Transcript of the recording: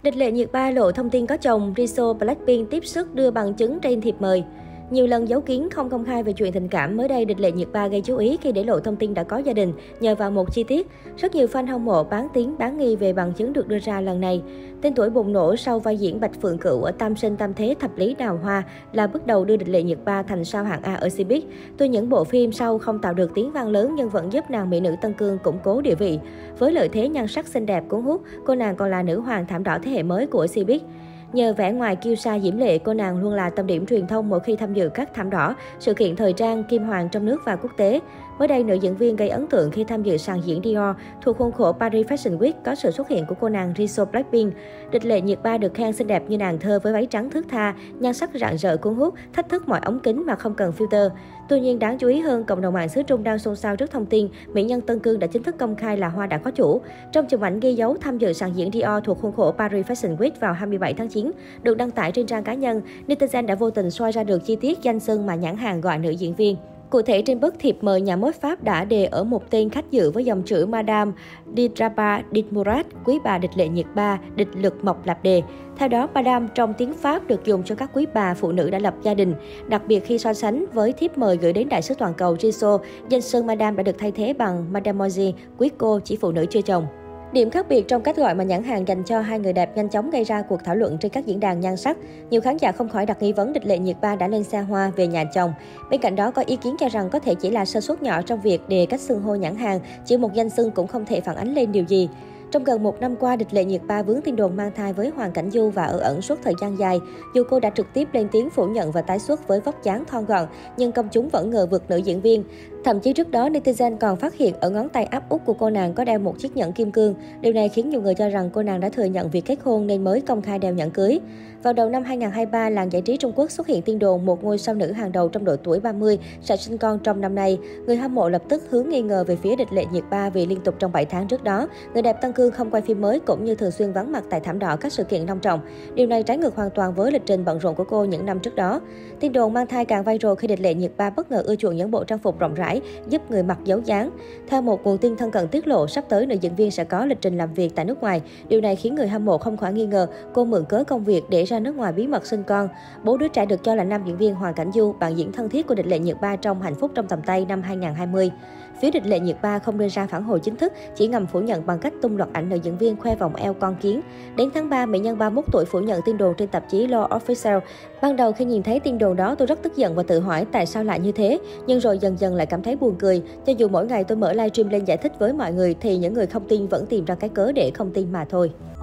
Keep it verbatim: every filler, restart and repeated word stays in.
Địch Lệ Nhiệt Ba lộ thông tin có chồng, Jisoo Blackpink tiếp sức đưa bằng chứng trên thiệp mời. Nhiều lần giấu kín không công khai về chuyện tình cảm, mới đây Địch Lệ Nhiệt Ba gây chú ý khi để lộ thông tin đã có gia đình nhờ vào một chi tiết. Rất nhiều fan hâm mộ bán tiếng bán nghi về bằng chứng được đưa ra lần này. Tên tuổi bùng nổ sau vai diễn Bạch Phượng Cửu ở Tam Sinh Tam Thế Thập Lý Đào Hoa là bước đầu đưa Địch Lệ Nhiệt Ba thành sao hạng A ở Cbiz. Tuy những bộ phim sau không tạo được tiếng vang lớn nhưng vẫn giúp nàng mỹ nữ Tân Cương củng cố địa vị. Với lợi thế nhan sắc xinh đẹp cuốn hút, cô nàng còn là nữ hoàng thảm đỏ thế hệ mới của Cbiz. Nhờ vẻ ngoài kiêu sa diễm lệ, cô nàng luôn là tâm điểm truyền thông mỗi khi tham dự các thảm đỏ, sự kiện thời trang, kim hoàng trong nước và quốc tế. Mới đây, nữ diễn viên gây ấn tượng khi tham dự sàn diễn Dior thuộc khuôn khổ Paris Fashion Week có sự xuất hiện của cô nàng Jisoo Blackpink. Địch Lệ Nhiệt Ba được khen xinh đẹp như nàng thơ với váy trắng thướt tha, nhan sắc rạng rỡ cuốn hút, thách thức mọi ống kính mà không cần filter. Tuy nhiên, đáng chú ý hơn, cộng đồng mạng xứ Trung đang xôn xao trước thông tin mỹ nhân Tân Cương đã chính thức công khai là hoa đã có chủ. Trong chụp ảnh ghi dấu tham dự sàn diễn Dior thuộc khuôn khổ Paris Fashion Week vào hai mươi bảy tháng chín, được đăng tải trên trang cá nhân, netizen đã vô tình soi ra được chi tiết danh xưng mà nhãn hàng gọi nữ diễn viên. Cụ thể, trên bức thiệp mời, nhà mốt Pháp đã đề ở một tên khách dự với dòng chữ Madame Didraba Ditmurat, quý bà Địch Lệ Nhiệt Ba, địch lực mộc lạp đề. Theo đó, Madame trong tiếng Pháp được dùng cho các quý bà phụ nữ đã lập gia đình. Đặc biệt khi so sánh với thiếp mời gửi đến đại sứ toàn cầu Jisoo, danh xưng Madame đã được thay thế bằng Mademoiselle, quý cô, chỉ phụ nữ chưa chồng. Điểm khác biệt trong cách gọi mà nhãn hàng dành cho hai người đẹp nhanh chóng gây ra cuộc thảo luận trên các diễn đàn nhan sắc. Nhiều khán giả không khỏi đặt nghi vấn Địch Lệ Nhiệt Ba đã lên xe hoa về nhà chồng. Bên cạnh đó, có ý kiến cho rằng có thể chỉ là sơ suất nhỏ trong việc đề cách xưng hô nhãn hàng, chỉ một danh xưng cũng không thể phản ánh lên điều gì. Trong gần một năm qua, Địch Lệ Nhiệt Ba vướng tin đồn mang thai với Hoàng Cảnh Du và ở ẩn suốt thời gian dài. Dù cô đã trực tiếp lên tiếng phủ nhận và tái xuất với vóc dáng thon gọn, nhưng công chúng vẫn ngờ vực nữ diễn viên. Thậm chí trước đó, netizen còn phát hiện ở ngón tay áp út của cô nàng có đeo một chiếc nhẫn kim cương. Điều này khiến nhiều người cho rằng cô nàng đã thừa nhận việc kết hôn nên mới công khai đeo nhẫn cưới. Vào đầu năm hai nghìn không trăm hai mươi ba, làng giải trí Trung Quốc xuất hiện tin đồn một ngôi sao nữ hàng đầu trong độ tuổi ba mươi sẽ sinh con trong năm nay. Người hâm mộ lập tức hướng nghi ngờ về phía Địch Lệ Nhiệt Ba vì liên tục trong bảy tháng trước đó, người đẹp Tân Cương không quay phim mới cũng như thường xuyên vắng mặt tại thảm đỏ các sự kiện long trọng. Điều này trái ngược hoàn toàn với lịch trình bận rộn của cô những năm trước đó. Tin đồn mang thai càng viral khi Địch Lệ Nhiệt Ba bất ngờ ưa chuộng những bộ trang phục rộng rãi, giúp người mặc giấu dáng. Theo một nguồn tin thân cận tiết lộ, sắp tới nữ diễn viên sẽ có lịch trình làm việc tại nước ngoài. Điều này khiến người hâm mộ không khỏi nghi ngờ cô mượn cớ công việc để ra nước ngoài bí mật sinh con. Bố đứa trẻ được cho là nam diễn viên Hoàng Cảnh Du, bạn diễn thân thiết của Địch Lệ Nhiệt Ba trong Hạnh phúc trong tầm tay năm hai nghìn không trăm hai mươi. Phía Địch Lệ Nhiệt Ba không đưa ra phản hồi chính thức, chỉ ngầm phủ nhận bằng cách tung loạt ảnh nữ diễn viên khoe vòng eo con kiến. Đến tháng ba, mỹ nhân ba mươi mốt tuổi phủ nhận tin đồn trên tạp chí Law Official. Ban đầu khi nhìn thấy tin đồn đó, tôi rất tức giận và tự hỏi tại sao lại như thế. Nhưng rồi dần dần lại cảm thấy buồn cười. Cho dù mỗi ngày tôi mở livestream lên giải thích với mọi người thì những người không tin vẫn tìm ra cái cớ để không tin mà thôi.